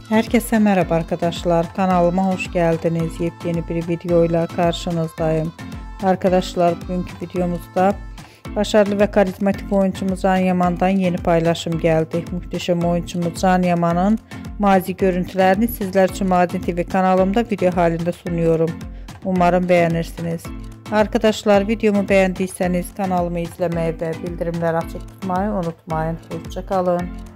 Herkese merhaba arkadaşlar, kanalıma hoş geldiniz. Yepyeni bir videoyla karşınızdayım. Arkadaşlar, bugünkü videomuzda başarılı ve karizmatik oyuncumuz Can Yaman'dan yeni paylaşım geldi. Muhteşem oyuncumuz Can Yaman'ın mazi görüntülerini sizler için Maden TV kanalımda video halinde sunuyorum. Umarım beğenirsiniz. Arkadaşlar, videomu beğendiyseniz kanalımı izlemeyi ve bildirimleri açık tutmayı unutmayın. Hoşça kalın.